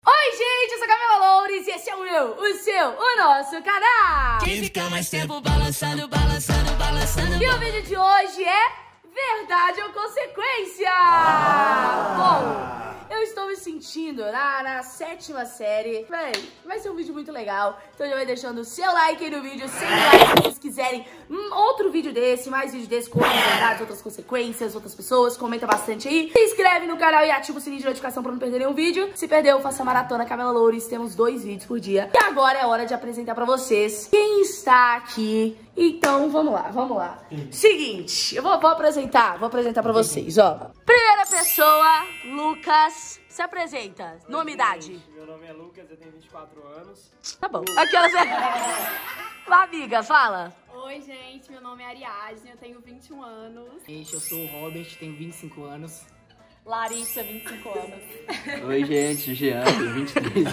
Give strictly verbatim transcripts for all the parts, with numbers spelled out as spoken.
Oi, gente, eu sou a Camila Loures e esse é o meu, o seu, o nosso canal. Quem fica mais tempo balançando, balançando, balançando. E o vídeo de hoje é Verdade ou Consequência? Ah. Bom, eu estou me sentindo na, na sétima série. Véi, vai ser um vídeo muito legal. Então já vai deixando o seu like aí no vídeo. Sem like se vocês quiserem hum, outro vídeo desse, mais vídeo desse com outras verdades, outras consequências, outras pessoas. Comenta bastante aí. Se inscreve no canal e ativa o sininho de notificação pra não perder nenhum vídeo. Se perdeu, faça a maratona Camila Loures. Temos dois vídeos por dia. E agora é hora de apresentar pra vocês quem está aqui. Então, vamos lá, vamos lá. Seguinte, eu vou, vou apresentar, vou apresentar pra vocês, ó. Primeira pessoa, Lucas. Se apresenta. Nome e idade. Meu nome é Lucas, eu tenho vinte e quatro anos. Tá bom. Aquelas... Lá, amiga, fala. Oi, gente, meu nome é Ariadne, eu tenho vinte e um anos. Gente, eu sou o Robert, tenho vinte e cinco anos. Larissa, vinte e cinco anos. Oi, gente, Jean, tenho vinte e três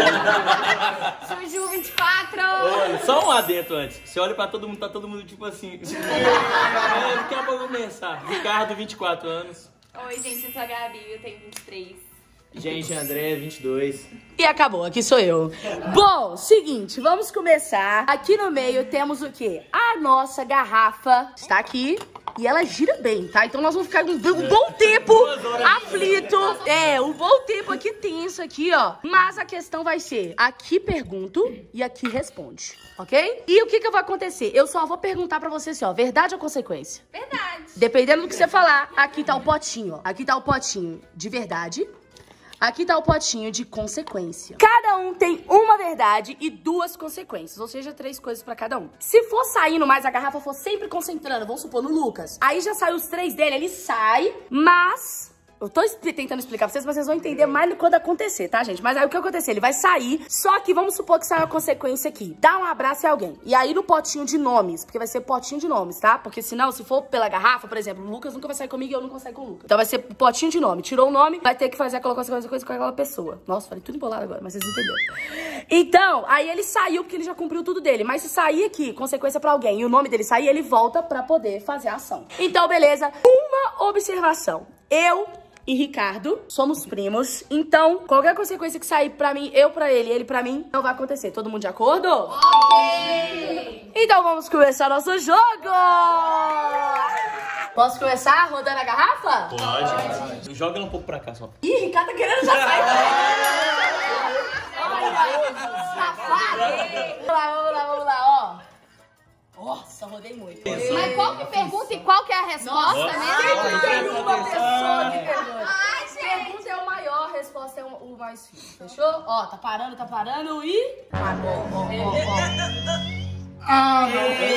anos. Juju, vinte e quatro. Olha, só um adentro antes. Você olha pra todo mundo, tá todo mundo tipo assim. É, daqui a pouco eu vou começar. Ricardo, vinte e quatro anos. Oi, gente, eu sou a Gabi, eu tenho vinte e três. Gente, André, vinte e dois. E acabou, aqui sou eu. Bom, seguinte, vamos começar. Aqui no meio temos o quê? A nossa garrafa está aqui. E ela gira bem, tá? Então nós vamos ficar um bom tempo aflito. É, um bom tempo aqui tenso aqui, ó. Mas a questão vai ser, aqui pergunto e aqui responde, ok? E o que que vai acontecer? Eu só vou perguntar pra você assim, ó, verdade ou consequência? Verdade. Dependendo do que você falar, aqui tá o potinho, ó. Aqui tá o potinho de verdade. Aqui tá o potinho de consequência. Cada um tem uma verdade e duas consequências, ou seja, três coisas pra cada um. Se for saindo mais, a garrafa for sempre concentrando, vamos supor, no Lucas. Aí já saiu os três dele, ele sai, mas... Eu tô tentando explicar pra vocês, mas vocês vão entender mais quando acontecer, tá, gente? Mas aí o que acontecer? Ele vai sair, só que vamos supor que saia a consequência aqui. Dá um abraço em alguém. E aí no potinho de nomes, porque vai ser potinho de nomes, tá? Porque senão, se for pela garrafa, por exemplo, o Lucas nunca vai sair comigo e eu não vou sair com o Lucas. Então vai ser potinho de nome. Tirou o nome, vai ter que fazer aquela consequência com aquela pessoa. Nossa, falei tudo embolado agora, mas vocês entenderam. Então, aí ele saiu porque ele já cumpriu tudo dele. Mas se sair aqui, consequência pra alguém, e o nome dele sair, ele volta pra poder fazer a ação. Então, beleza. Uma observação. Eu... e Ricardo, somos primos, então qualquer consequência que sair pra mim, eu pra ele, ele pra mim, não vai acontecer. Todo mundo de acordo? Ok! Então vamos começar nosso jogo! Posso começar rodando a garrafa? Pode. Joga ela um pouco pra cá só. Ih, Ricardo tá querendo já sair! Safado! Vamos lá, vamos lá, vamos lá, ó. Nossa, rodei muito. Mas qual que pergunta e qual que é a resposta, né? Sempre tem uma pessoa que pergunta. Ai, gente. Pergunta é o maior, resposta é o, o mais fino. Fechou? Ó, tá parando, tá parando e... Ah, bom, bom, bom, bom. Ah,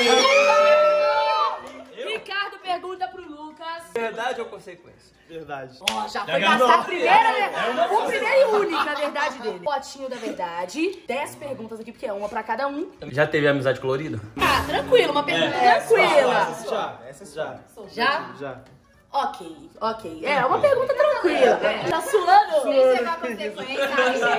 Ricardo pergunta pro Lucas. Verdade ou consequência? Verdade. Ó, já foi gastar a primeira, né? O primeiro e única verdade dele. Potinho da verdade. Dez perguntas aqui, porque é uma pra cada um. Já teve amizade colorida? Ah, tranquilo, uma pergunta tranquila. Já, essa já. Já? Já. Ok, ok. É, uma pergunta tranquila. Tá suando? Isso é uma consequência.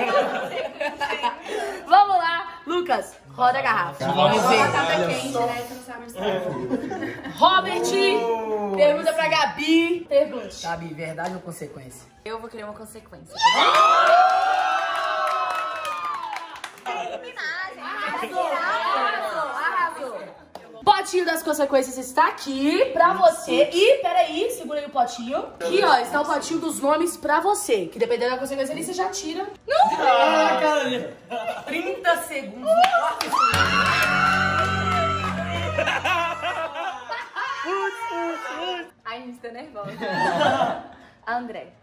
Vamos lá, Lucas, roda a garrafa. Vamos ver. Batata quente, né? Você não sabe onde tá. Robert, pergunta pra Gabi. Pergunte. Gabi, verdade ou consequência? Eu vou querer uma consequência. Arrasou, arrasou, arrasou. Potinho das consequências está aqui pra você. E, peraí, segura aí o potinho. Aqui, ó, está o potinho dos nomes pra você. Que dependendo da consequência ali, você já tira. Não! Ah, cara. trinta segundos. Ai, a gente tá nervosa. André.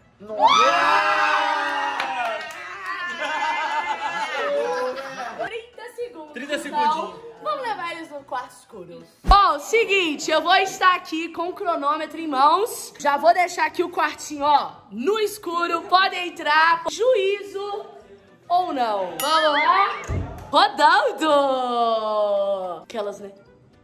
trinta segundos. trinta então, segundinhos. Vamos levar eles no quarto escuro. Bom, seguinte, eu vou estar aqui com o cronômetro em mãos. Já vou deixar aqui o quartinho, ó, no escuro. Podem entrar. Juízo ou não. Vamos lá. Rodando. Aquelas, né?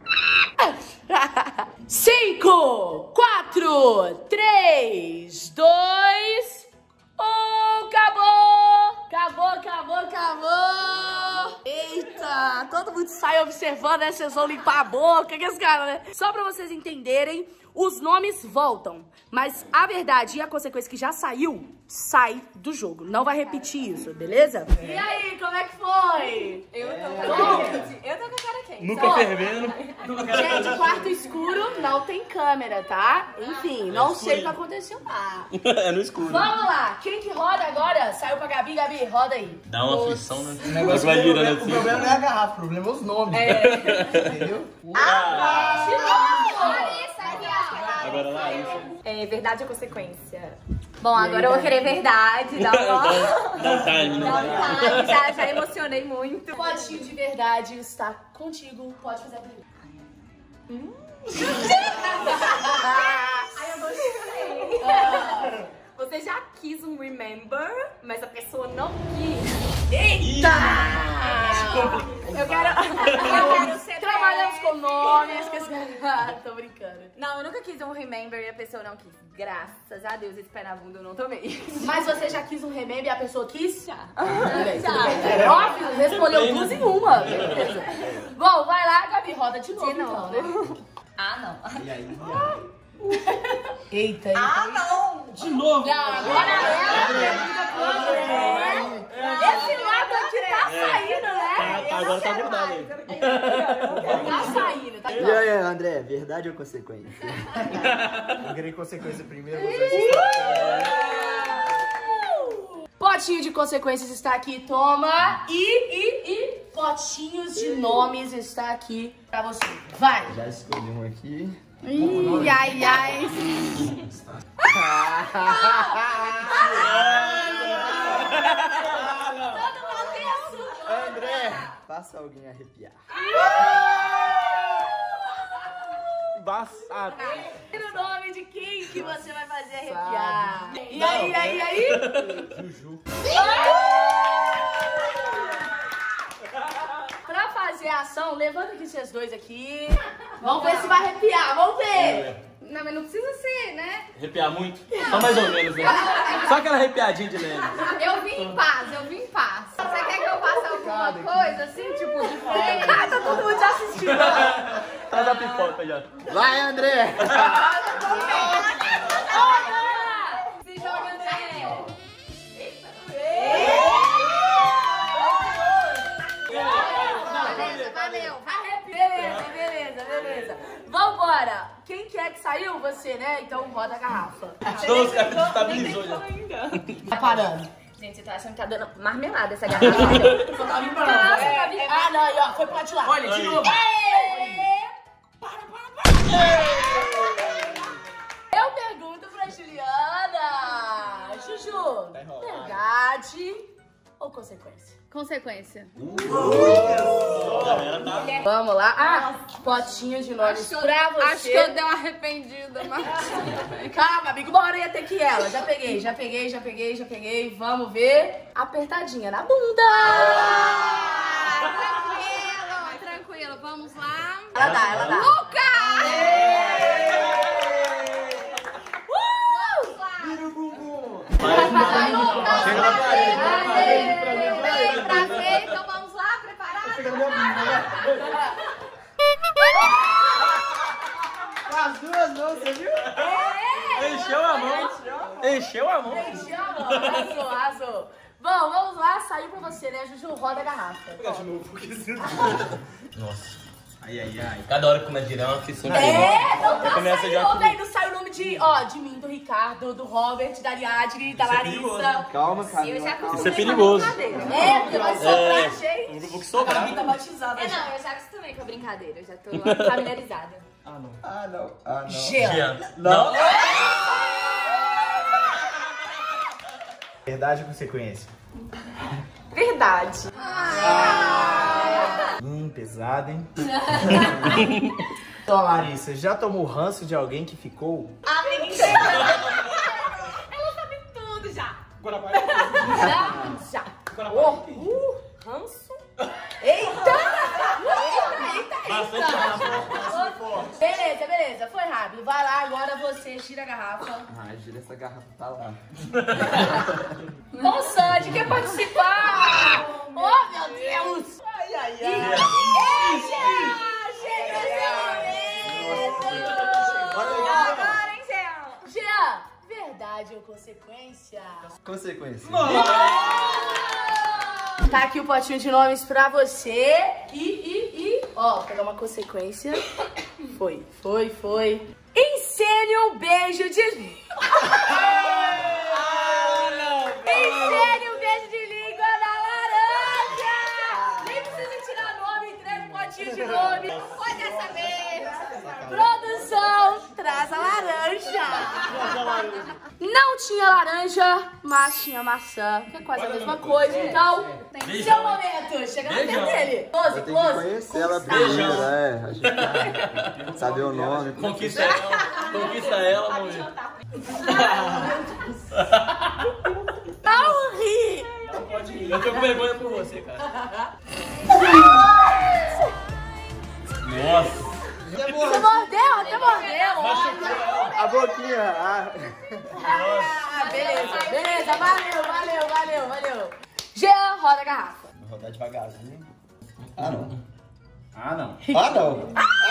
Cinco, quatro, três, dois, um. Acabou! Acabou, acabou, acabou! Eita! Todo mundo sai observando, né? Vocês vão limpar a boca, que esse cara, né? Só pra vocês entenderem, os nomes voltam, mas a verdade e a consequência que já saiu, sai do jogo. Não vai repetir isso, beleza? É. E aí, como é que foi? Eu tô com a cara quente. Eu tô com a cara quente. Nunca fervendo. Gente, quarto escuro não tem câmera, tá? Enfim, não sei o que aconteceu lá. É no escuro. Vamos lá, quem que roda agora? Saiu pra Gabi, Gabi, roda aí. Dá uma aflição, né? O negócio vai é o, virando problema, assim. o problema não é a garrafa, o problema é os nomes. É. Entendeu? Ah, Agora lá, isso. É verdade ou consequência? Bom, agora eu vou querer verdade. Dá uma... Dá um time, né? Dá um time. Já, já emocionei muito. O potinho de verdade está contigo. Pode fazer a pergunta. Hum? Ai, eu gostei. Ah, você já quis um remember, mas a pessoa não quis. Eita! Eu quero, eu quero ser Trabalhamos com nomes. Que... Ah, tô brincando. Não, eu nunca quis um remember e a pessoa não quis. Graças a Deus, esse pé na bunda eu não tomei. Mas você já quis um remember e a pessoa quis? Já. Já. É óbvio, respondeu duas em uma. Beleza. Bom, vai lá, Gabi, roda de novo, De novo. então, né? Ah, não. E aí? E aí? Eita, eita. Ah, não. De novo. Não, agora ela pergunta pro André. Esse lado aqui tá saindo, né? Tá, tá, agora tá grudado aí. Tá saindo, tá E aí, André, verdade ou consequência? Eu queria consequência primeiro. Vocês... Potinho de consequências está aqui, toma. E, e, e potinhos de nomes está aqui pra você. Vai. Já escolhi um aqui. Ih, ai, ai. André, faça alguém arrepiar. Embaçado. E o nome de quem que você vai fazer arrepiar? E aí, e aí, e aí? Juju. Pra fazer a ação, levanta aqui vocês dois aqui. Vamos ver se vai arrepiar, vamos ver. Não, mas não precisa ser, né? Arrepiar muito? Só mais ou menos, né? Só aquela arrepiadinha de leve. Eu vim em paz, eu vim em paz. Você quer que eu faça alguma coisa assim, tipo, diferente? Ah, tá todo mundo já assistindo. Tá da pipoca já. Vai, André! Se joga, André. Beleza, valeu. Beleza, beleza, beleza. Vambora. Quem que é que saiu? Você, né? Então roda a garrafa. Então os caras desestabilizou já. Tá parando. Gente, eu tô achando que tá dando marmelada essa garrafa. Só tá limpando. É, ah, não, aí, ó. Foi pro lado de lá. Olha, de novo. Eu pergunto pra Juliana. Juju, verdade ou consequência? Consequência. Vamos lá. Ah, potinho de nomes pra você. Acho que eu dei uma arrependida, mas... Calma, amigo, uma hora ia ter que ir ela. Já peguei, já peguei, já peguei, já peguei. Vamos ver. Apertadinha na bunda. Tranquilo, tranquilo. Vamos lá. Ela dá, ela dá. Lucas! Vai, Lucas. Bem pra ver, então vamos lá, preparado? As duas não, você viu? Encheu a mão. Encheu a mão. Arrasou, arrasou. Bom, vamos lá. Saiu pra você, né, Juju? Roda a garrafa. Nossa. Ai, ai, ai. Cada hora que começa a girar é uma aflição. É, não tá Começa saindo, já ó, com- velho, não sai o nome de, ó, de mim, do Ricardo, do Robert, da Ariadne, da Larissa. Calma, Eu Camila. já calma. Isso é perigoso. É, porque vai sobrar, É, gente. um grupo que A sobrar. Gabi tá batizada É, já. não, eu já acostumei com a brincadeira, eu já tô familiarizada. Ah, não. Ah, não. Jean. Jean. Não. Verdade ou consequência? Verdade. Hum, pesado, hein? Então, Larissa, já tomou ranço de alguém que ficou? Ela sabe tudo já. Já, já. Oh, uh, ranço. Eita! Eita, Bastante eita, rápido. eita. Beleza, beleza. Foi rápido. Vai lá, agora você gira a garrafa. Ah, gira essa garrafa pra lá. Ô, Sandy, quer participar? Oh, meu Deus! Ai, ai, ai. Eita! Chega, chega, chega. Consequência. Tá aqui o potinho de nomes pra você. E, e, e... Ó, pegar uma consequência. Foi, foi, foi. Ensene um beijo de língua. Ensene um beijo de língua na laranja. Nem precisa tirar nome, entrega um potinho de nome. Foi dessa vez. Produção, traz a laranja. Não tinha laranja, mas tinha maçã, que é quase a mesma coisa. Então, seu momento. Chega no tempo dele. Close, close. Conhecer ela primeiro, né? A gente saber o nome. Conquista ela, conquista ela, vamos ver. Não ri. Eu tô com vergonha por você, cara. Nossa. Você mordeu, até mordeu. A boquinha. Ah. Ah, beleza, beleza. Valeu, valeu, valeu, valeu. Jean, roda a garrafa. Vou rodar devagarzinho. Ah, não. Ah, não. Ah, não.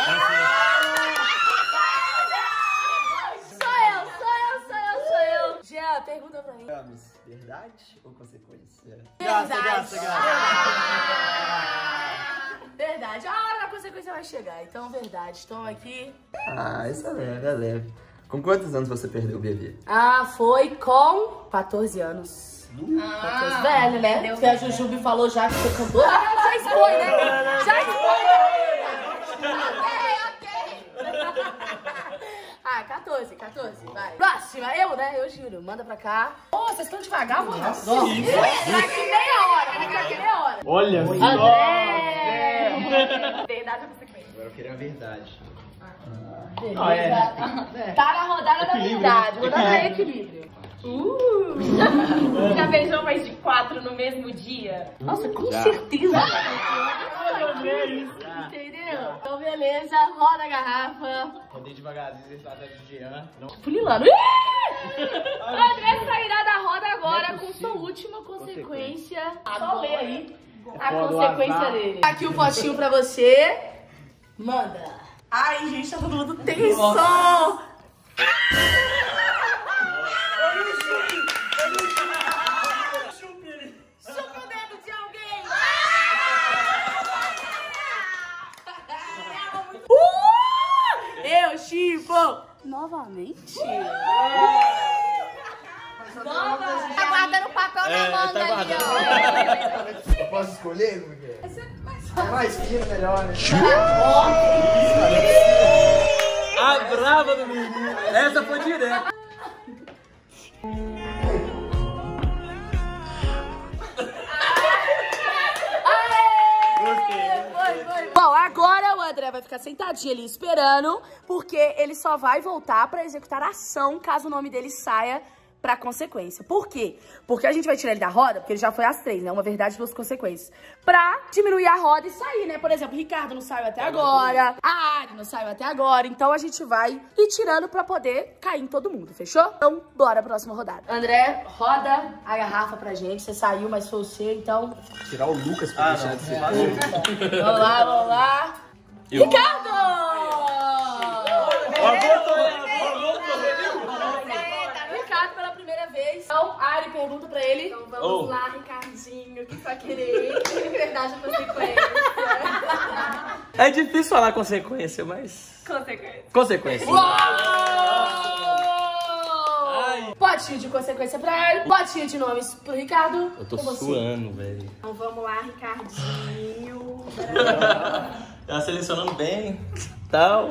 Sou eu, sou eu, sou eu, sou eu. Jean, pergunta pra mim. Verdade ou consequência? Verdade. Verdade. A hora da consequência vai chegar. Então, verdade. Estão aqui. Ah, isso é leve, é leve. Com quantos anos você perdeu o bebê? Ah, foi com quatorze anos. quatorze. Velho, né? Porque a Jujubi falou já que você cantou. Ah, já expõe, né? Já expõe, né? Ok, ok. Ah, quatorze, quatorze. Vai. Próxima, eu, né? Eu juro. Manda pra cá. Ô, oh, vocês estão devagar, mano? Nossa. Vou ficar aqui meia hora. Vou ficar aqui meia hora. Olha só. André! Verdade ou consequência? Agora eu queria a verdade. Beleza. É. Tá na rodada da verdade. Rodada de equilíbrio. Uh! Já beijou mais de quatro no mesmo dia? Nossa, com certeza. Entendeu? Então, beleza. Roda a garrafa. Rodei devagarzinho, estratégia de Jean. Não. Funilando. André sairá da roda agora com sua última consequência. Só lê aí a consequência dele. Aqui o potinho pra você. Manda. Ai, gente, tá todo mundo tenso. Chupa o dedo de alguém. Uh! Eu chupo. Novamente? Novamente. Tá guardando o papel na É, manga tá ali, guardando. ó. Eu posso escolher? Como que é? É mais fino, melhor, né? A brava do menino. Essa foi direto. Bom, agora o André vai ficar sentadinho ali esperando, porque ele só vai voltar pra executar a ação caso o nome dele saia pra consequência. Por quê? Porque a gente vai tirar ele da roda, porque ele já foi às três, né? Uma verdade, duas consequências. Pra diminuir a roda e sair, né? Por exemplo, o Ricardo não saiu até agora, a Ari não saiu até agora, então a gente vai ir tirando pra poder cair em todo mundo, fechou? Então, bora pra próxima rodada. André, roda a garrafa pra gente. Você saiu, mas foi você, então... Tirar o Lucas pra deixar de ser. Vamos lá, vamos lá. Eu. Ricardo! Ricardo pela primeira vez. Então, Ari pergunta pra ele. Então vamos Oh. lá, Ricardinho, o que tu vai querer? Verdade ou consequência? É difícil falar consequência, mas... Consequência. Consequência. Ai. Potinho de consequência pra Ari. Potinho de nomes pro Ricardo. Eu tô Com você. suando, velho. Então vamos lá, Ricardinho. Ela selecionando bem, tal.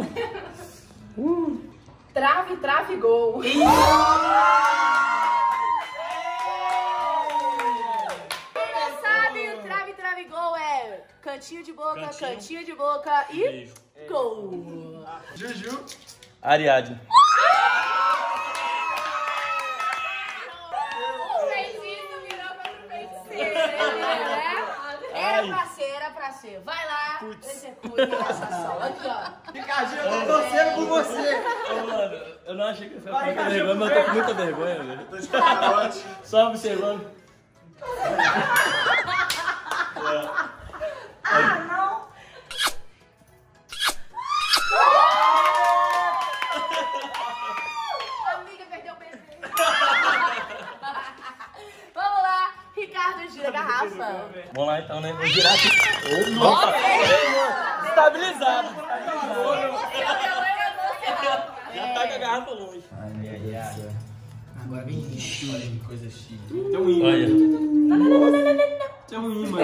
Trave, trave, gol. Quem não sabe, o trave, trave, gol é cantinho de boca, cantinho, cantinho de boca e Beijo. gol. Juju. Ariadne. O feitiço virou contra o feiticeiro. Era pra ser, era pra ser. Vai lá, executa essa ação. Aqui, ó. Ricardinho, eu tô torcendo por você. Ô, mano, eu não achei que eu ia ficar com muita vergonha, mas eu tô com muita vergonha, velho. Só observando. Ah, não. Amiga, perdeu o bebê. Vamos lá então, né? Vou virar aqui. Nossa! Estabilizado. Já tá com a garrafa longe. Ai, ai, ai. Agora vem lixo. Olha que coisa chique. Tem um imã. Olha. Não, não, não, não, não, não. Tem um imã.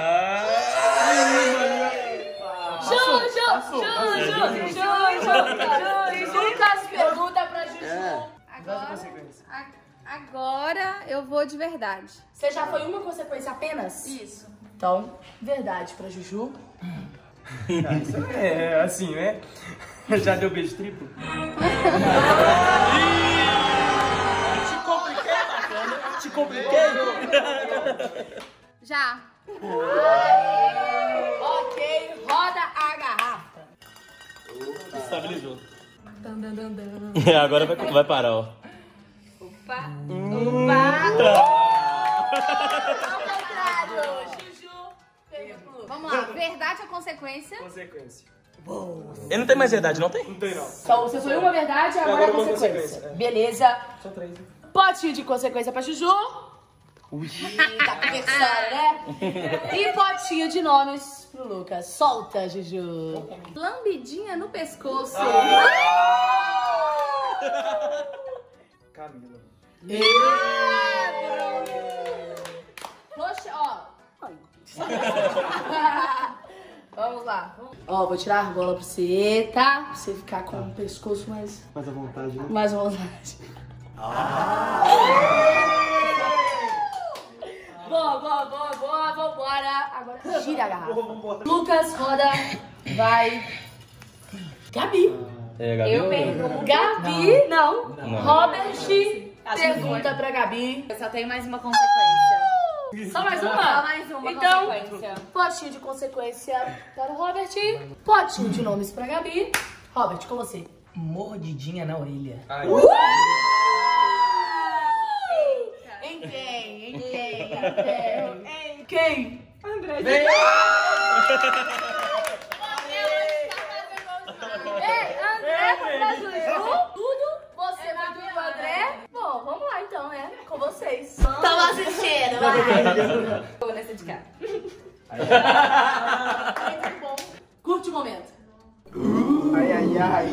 Ju, Ju, Ju, Ju, Ju, Ju, Ju. Lucas pergunta pra Juju. Agora, a- agora eu vou de verdade. Você já foi uma consequência apenas? Isso. Então, verdade pra Juju. É, assim, né? Já deu beijo triplo? Te compliquei, bacana? Te compliquei? Já. Ok, roda a garrafa. Estabilizou. Dan, dan, dan, dan. Agora vai, vai parar, ó. Opa. Opa. Ao contrário, Juju. Pega pro Lucas. Vamos lá. Verdade ou consequência? Consequência. Ele não tem mais verdade, não tem? Não tem, não. Então, você foi uma verdade, agora, Agora é uma consequência. consequência, é. Beleza. São três. Potinho de consequência pra Juju. Ui, tá conversando, né? E potinho de nomes pro Lucas. Solta, Juju. Lambidinha no pescoço. Camila. Poxa, ó. Vamos lá. Ó, vou tirar a argola pra você, tá? Pra você ficar com o pescoço mais... Mais à vontade, né? Mais à vontade. Boa, boa, boa, boa. Vambora. Agora gira a garrafa. Lucas, roda. Vai. Gabi. É, Gabi. Eu pergunto. Gabi, não. Não. Robert pergunta pra Gabi. Eu só tenho mais uma consequência. Só mais Só uma? mais uma Então, consequência. potinho de consequência para o Robert. Potinho de nomes pra Gabi. Robert, com você. Mordidinha na orelha. Ai, Em quem? Em quem? Em quem? Em quem? André. Ei, André foi pra Juju. Tudo. Você foi do André. Bom, vamos lá então, né? Com vocês. Estamos assistindo, vai. Vou nessa de cá. Muito bom. Curte o momento. Ai, ai, ai.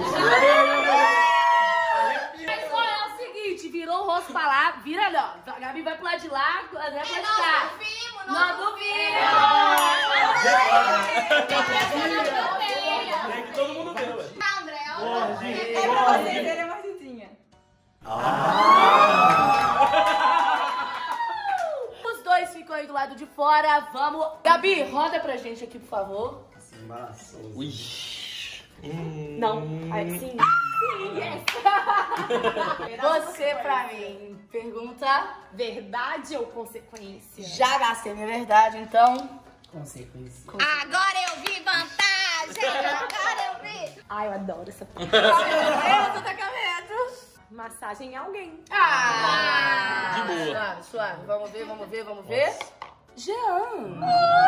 Mas olha, é o seguinte, virou o rosto pra lá, vira não. A Gabi vai pro lado de lá, o André vai de cá. Não duvido! É que todo mundo viu, ué. É pra você ver a mordidinha. Os dois ficam aí do lado de fora, vamos. Gabi, roda pra gente aqui, por favor. Embaraçoso. Ui. Não, aí sim. Sim, yes. Você pra mim, pergunta. Verdade ou consequência? Já gastei minha verdade, então. Consequência. Agora eu vi vantagem! Agora eu vi! Ai, eu adoro essa parte. Eu tô com medo. Massagem em alguém. Ah! De boa. Suave, suave. Vamos ver, vamos ver, vamos ver. Jean.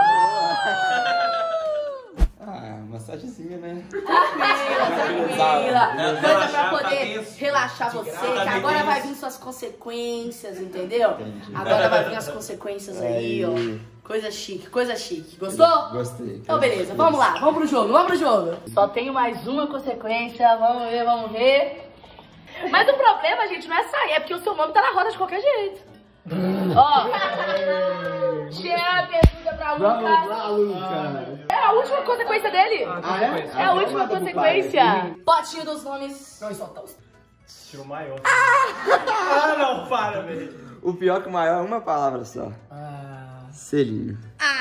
Ah, massagenzinha, né? Tranquila. Não, Coisa pra relaxar, tá poder tenso. relaxar você, graça, que agora tá vai tenso. vir suas consequências, entendeu? Entendi. Agora vai vir as consequências aí, Aí. ó. Coisa chique, coisa chique. Gostou? Gostei. Então, beleza, vamos lá, vamos pro jogo, vamos pro jogo. Só tenho mais uma consequência, vamos ver, vamos ver. Mas o problema, gente, não é sair, é porque o seu nome tá na roda de qualquer jeito. Ó, Jean pergunta pra Bravo, Lucas. bravo, Lucas. É a última consequência dele. Ah, é? É a última consequência. Potinho dos nomes. Não, só tá os... Tiro maior. Ah, não, para, velho. O pior que o maior é uma palavra só. Ah, Selinho.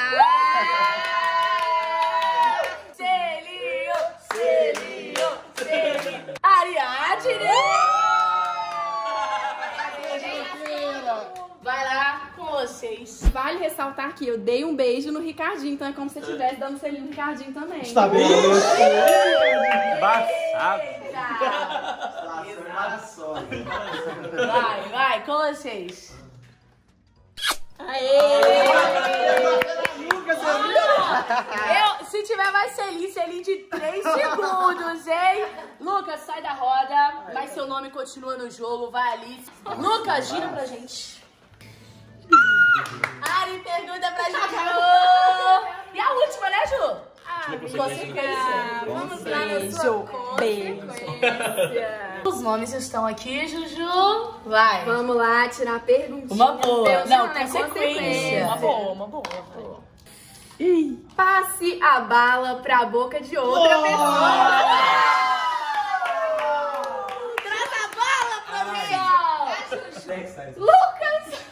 Selinho, selinho, selinho. Ariadne. Vai lá com vocês. Vale ressaltar que eu dei um beijo no Ricardinho, então é como se eu estivesse dando selinho no Ricardinho também. tá bem. Embaçado. Vai, vai, com vocês. Aê! Eu, se tiver mais selinho, selinho de três segundos, hein? Lucas, sai da roda, mas seu nome continua no jogo, vai ali. Lucas, gira pra gente. Ari pergunta pra Juju. E a última, né, Ju? Ah, consequência. vamos lá na sua consequência. Os nomes estão aqui, Juju. Vai. Vamos lá tirar a perguntinha. Uma boa. Deus Não, não, é consequência. Uma boa, uma boa. Uma boa. Passe a bala pra boca de outra pessoa. Traz a bala pra mim. Lucas.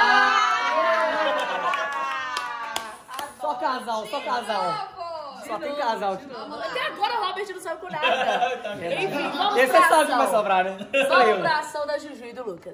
Só casal, só casal. Só tem casal. Até agora o Robert não sabe com nada. Enfim, vamos Esse pra você sabe que ação. vai sobrar, né? Vamos pra ação da Juju e do Lucas.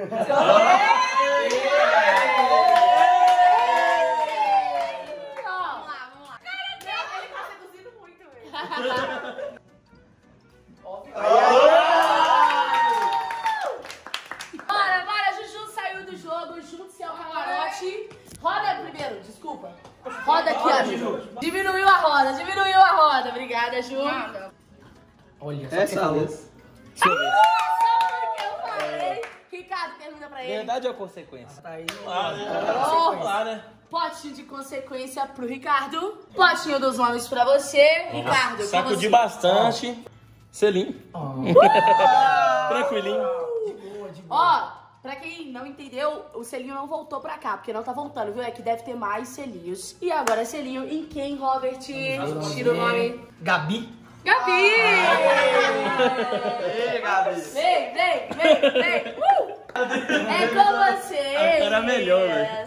Bora, bora, Juju saiu do jogo, junte-se ao camarote. Roda primeiro, desculpa. Roda aqui, ó, Juju. Diminuiu a roda, diminuiu a roda. Obrigada, Ju. Olha, só Essa tem luz. Só porque eu falei. Ricardo, pergunta pra ele. Verdade ou consequência? Tá aí. Ah, né? Oh. Lá, né? Potinho de consequência pro Ricardo. Potinho dos nomes pra você. Ricardo, com Sacudi você. bastante. Selinho. Tranquilinho. Ó, pra quem não entendeu, o selinho não voltou pra cá, porque não tá voltando, viu? É que deve ter mais selinhos. E agora selinho em quem, Robert? Tira o nome. Gabi. Gabi! Ei, Gabi. Vem, vem, vem, vem! Uh! É com você! Era melhor, velho.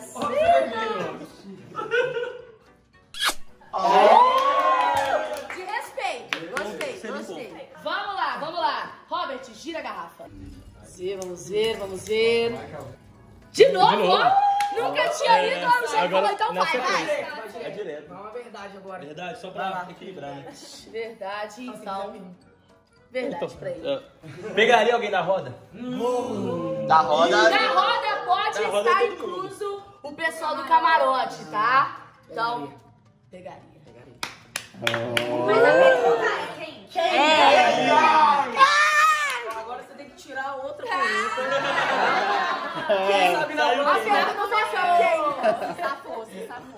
De respeito! Gostei, gostei. Vamos lá, vamos lá. Robert, gira a garrafa. Vamos ver, vamos ver, vamos ver. De novo? De novo. Nunca tinha ido ao jeito Agora, então na vai, vai. sequência. É direto. Não é verdade agora. Verdade, só pra equilibrar, né? Verdade, então. Verdade pra ele. Uh, Pegaria alguém da roda? Da roda. Na roda pode Na roda estar todo mundo. incluso o pessoal do camarote, tá? Então, pegaria. Mas a pergunta é quem? Quem? Agora você tem que tirar outra Quem sabe na A pergunta não foi quem? Safou, você safou.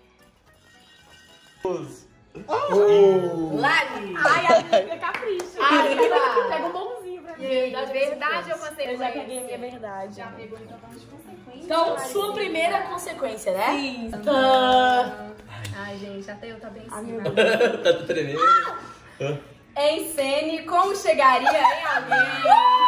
Lari. Ai, a amiga capricha. Arriba. Pega um bonzinho pra mim. Verdade, Verdade ou consequência? Eu já peguei a minha verdade. Já pegou, então vamos de consequência. Então, sua primeira consequência, né? Sim. Tá. Ai, gente, até eu tá bem ensinado. Tá tremendo. Encene como chegaria em alguém.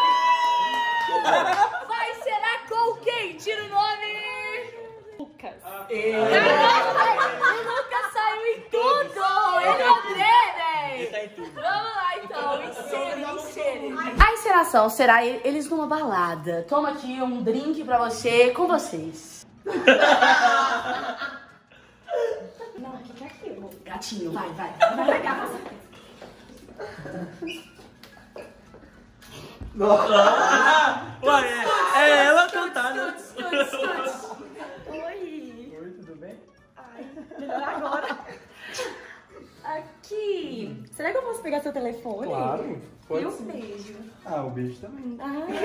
Vai, será com quem? Tira o nome. Lucas. Caramba, o Lucas saiu em tudo. Ele é o Drener. Ele tá em tudo. Vamos lá, então. Insere, insere. A encenação será eles numa balada. Toma aqui um drink pra você, com vocês. Não, o que que é aquilo? Gatinho, vai, vai. Vai pegar você. Ué, é, é ela cantar, né? Oi. Oi, tudo bem? Melhor agora. Aqui. Será que eu posso pegar seu telefone? Claro, E pode um sim. beijo. Ah, o beijo também.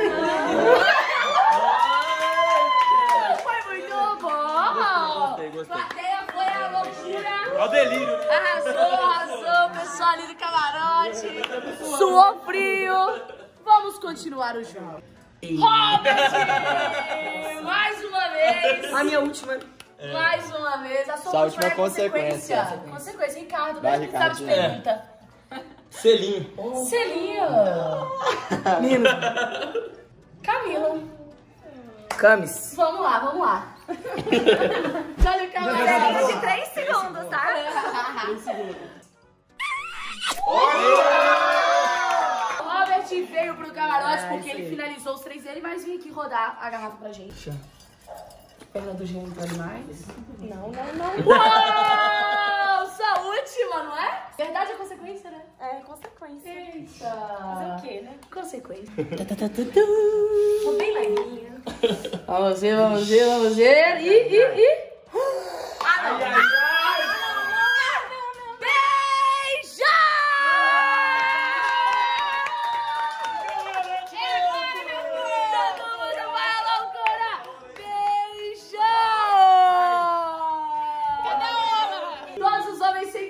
Foi muito bom. Gostei, gostei. Plateia foi a loucura. Olha o delírio. Arrasou, arrasou, pessoal ali do camarote. Suou frio. Vamos continuar o jogo. Robert! Mais uma vez. A minha última. Mais uma vez. A sua Só a última última é consequência. consequência. Consequência, Ricardo. Vai, Mesmo que sabe de Ricardo. pergunta. Selinho. Selinho. Nino. Camila. Camis. Vamos lá, vamos lá. Olha o camarote. De três segundos, tá? O Robert veio pro camarote porque ele finalizou os três dele, mas vem aqui rodar a garrafa pra gente. Perna do gênio pra demais. Não, não, não. Uau! Sua última, não é? Verdade ou consequência, né? É consequência. Eita! Fazer o quê, né? Consequência. Tô bem levinha. Vamos ver, vamos ver, vamos ver. Ih, ih, ih. Ai, ai, ai. Beija! Todo mundo vai à loucura! Beija!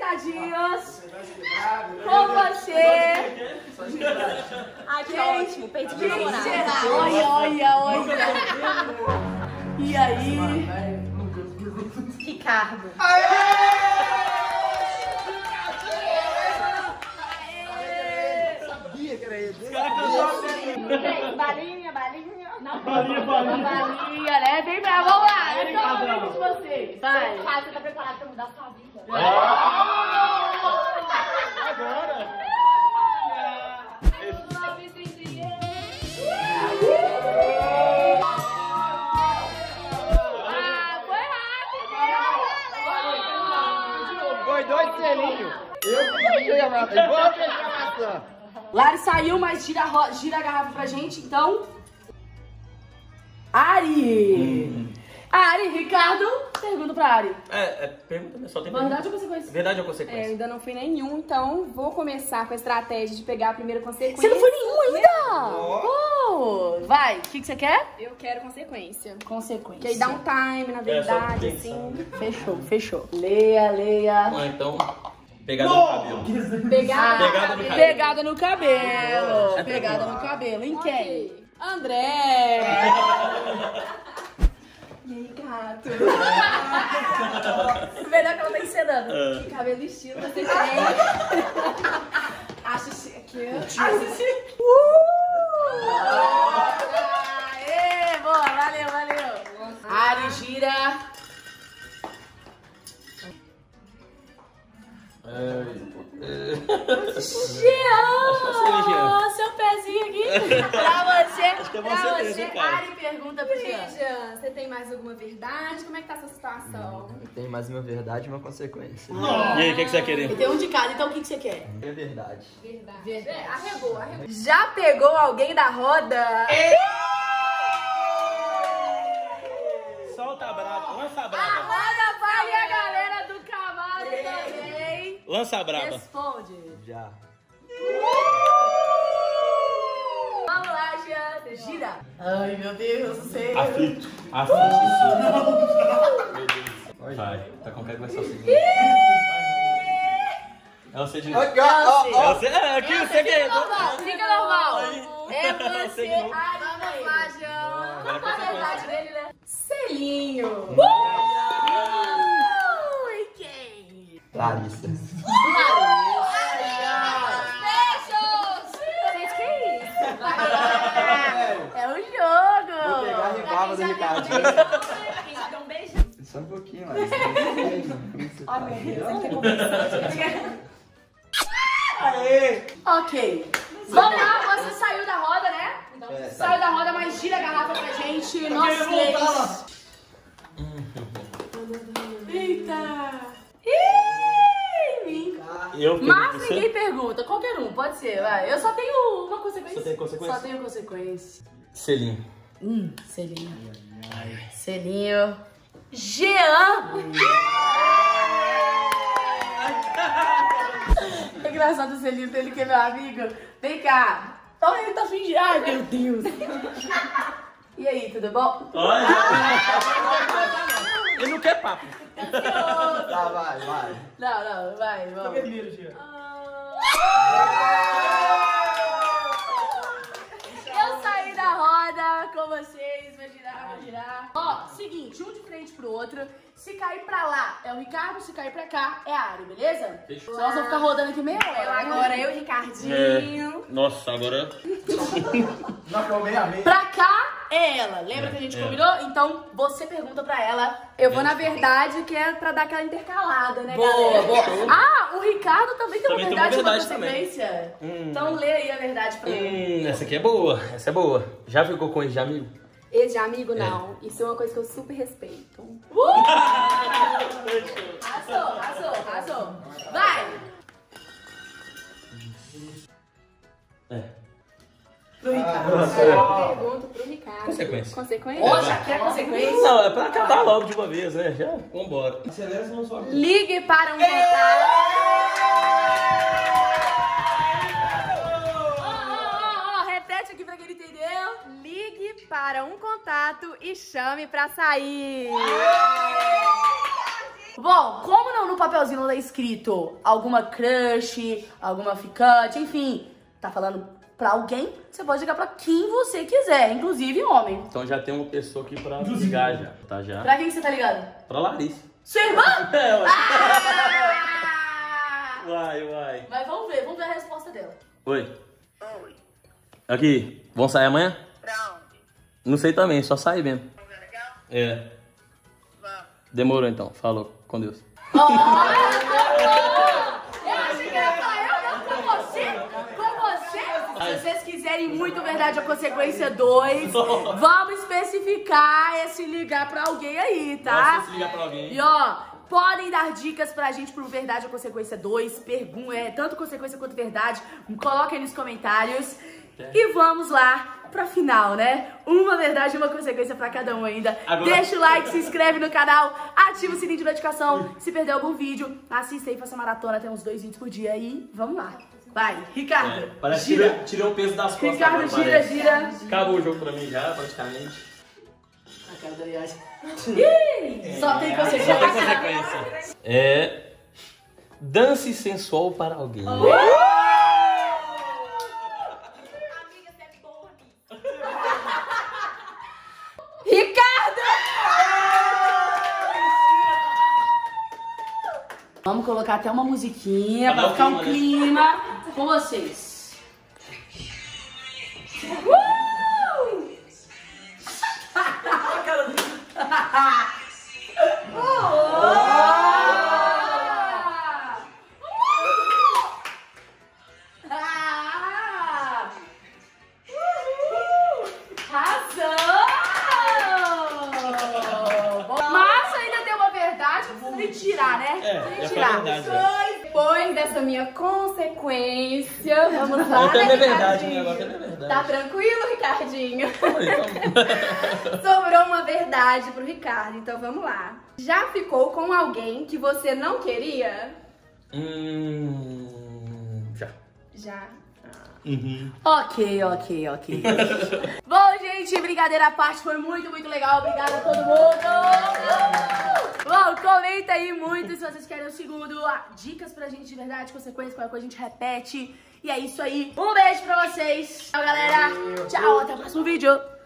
recadinhos. Com você. Ai, que ótimo. Peito de namorado. Olha, olha, olha. E aí? Ricardo. Sabia que era ele. Balinha, balinha. Balinha, balinha. Balinha, né? Vem pra, vamos lá. Eu tô falando de você. Vai. Cara, você tá preparado pra mudar sua vida? Agora. Ah, foi rápido. Foi dois selinhos. Eu fechei a maçã. Eu vou fechar a maçã. Lari saiu, mas gira a, ro- gira a garrafa pra gente, então. Ari! Hum. Ari, Ricardo, pergunta pra Ari. É, é pergunta, né? Só tem Verdade pergunta. ou consequência? Verdade ou É, consequência? ainda não fui nenhum, então vou começar com a estratégia de pegar a primeira consequência. Você não foi nenhum ainda! Oh, vai, o que, que você quer? Eu quero consequência. Consequência. Que aí dá um time, na verdade, É, só assim. Fechou, fechou. Leia, leia. Ah, então, pegada no cabelo. Pegar Pegada no cabelo. Pegada no cabelo. Pegada no cabelo. Em quem? André! E aí, gato? Melhor que ela tá encenando. Que cabelo estilo você tem? Acho chique. Acho chique. Uh! Aê, boa, valeu, valeu. Ari, gira. Jean, seu pezinho aqui. Pra você, Acho que é pra você você. mesmo, cara. Ari pergunta pro Jean. Jean, você tem mais alguma verdade? Como é que tá essa situação? Tem mais uma verdade e uma consequência. E aí, o que, que você vai querer? Tem um de cada, então o que, que você quer? É verdade. Verdade. É, arregou, arregou. Já pegou alguém da roda? Solta a braba, lança a A braba. roda vai e a galera do cavalo também. Lança a braba. Responde. Já. Vamos lá, Jean. Gira. Ai, meu Deus do céu. Aflito. Aflito. Vai, tá com cara que vai ser o seguinte. É você de novo. Aqui, ó, ó, ó. É você, é, aqui, você que é. Normal, fica normal. É Você você, de novo. Ari. Vamos lá, Jean. Qual é a verdade dele, né? Selinho. Uh! E quem? Larissa. Gente, que isso? É o jogo. Vou pegar a rebaba do Ricardo. Quem já deu um beijão? Só um pouquinho, mas. Ai, meu Deus, ele tem conversante. Ok. Vamos lá, você saiu da roda, né? É, Saiu da roda, mas gira a garrafa pra gente. Nós três. Eita. Ih, mim. Eu Mas pergunto ninguém você. pergunta. Qualquer um, pode ser, vai. Eu só tenho uma consequência. Só tem consequência? Só tenho consequência. Selinho. Hum, selinho. Selinho. Jean. É engraçado o selinho dele que é meu amigo. Vem cá. Olha, ele tá fingindo. Ai, meu Deus. E aí, tudo bom? Olha. Ele não quer papo. Tá, vai, vai. Não, não, vai, vamos. Vermelho, Jean. Eu saí da roda com vocês, vai girar, vai girar. Ó, seguinte, um de frente pro outro. Se cair pra lá é o Ricardo, se cair pra cá é a Ari, beleza? Fechou. Senão nós vamos ficar rodando aqui meia hora. Eu agora, eu e Ricardinho. Nossa, agora. Nós ficamos meio a meio. Pra cá é ela. Lembra É, que a gente é. combinou? Então você pergunta pra ela. Eu vou na verdade, que é pra dar aquela intercalada, né, Boa, galera? boa. Ah, o Ricardo também tem uma Também tem uma verdade e uma verdade também. consequência. Hum. Então lê aí a verdade pra ele. Hum, essa aqui é boa. Essa é boa. Já ficou com ele de amigo? Esse de amigo, não. Isso é uma coisa que eu super respeito. Arrasou, arrasou, arrasou. Vai! É. Pro Ricardo. Eu pergunto pro Ricardo. Consequência. Consequência? Ó, já quer consequência? Não, é pra acabar logo de uma vez, né? Já, vambora. Acelera, senão só. Ligue para um contato. Ó, ó, ó, repete aqui pra quem não entendeu. Ligue para um contato e chame pra sair. Bom, como não no papelzinho não tá escrito alguma crush, alguma ficante, enfim, tá falando pra alguém, você pode ligar pra quem você quiser, inclusive homem. Então já tem uma pessoa aqui pra ligar já, tá já? Pra quem você tá ligando? Pra Larissa. Sua irmã? É, ué. Ah! Uai, uai. Mas vamos ver, vamos ver a resposta dela. Oi. Oi. Aqui, vamos sair amanhã? Pra onde? Não sei também, só sair mesmo. Um lugar legal? É. Vamos. Demorou então, falou, com Deus. Oh, eu achei que ia falar eu, não, com você, com você. Se vocês quiserem muito Verdade ou Consequência dois, vamos especificar esse ligar pra alguém aí, tá? Nossa, se ligar pra alguém. E ó, podem dar dicas pra gente pro Verdade ou Consequência dois, pergun é, tanto Consequência quanto Verdade, coloquem nos comentários. É. E vamos lá pra final, né? Uma verdade e uma consequência pra cada um ainda. Agora... Deixa o like, se inscreve no canal, ativa o sininho de notificação. Se perder algum vídeo, assista aí, faça maratona, tem uns dois vídeos por dia aí. Vamos lá. Vai, Ricardo. É, parece que tirou, tirou o peso das costas. Ricardo, agora, gira, parece. gira. Acabou o jogo pra mim já, praticamente. A cara da viagem. Ih, só tem consequência. Só tem consequência. É... Dance sensual para alguém. Oh! Ricardo! Vamos colocar até uma musiquinha pra ficar um clima com vocês. Uh! Tirar, né? É, tirar. Depois dessa minha consequência, vamos lá. Até né, é verdade, né? Agora é verdade. Tá tranquilo, Ricardinho? Então... Sobrou uma verdade pro Ricardo, então vamos lá. Já ficou com alguém que você não queria? Hum. Já. Já. Uhum. Ok, ok, ok. Bom, gente, brincadeira à parte, foi muito, muito legal. Obrigada a todo mundo. Bom, comenta aí muito se vocês querem o segundo. Ah, dicas pra gente de verdade, consequências, qualquer coisa a gente repete. E é isso aí. Um beijo pra vocês. Tchau, galera. Tchau, até o próximo vídeo.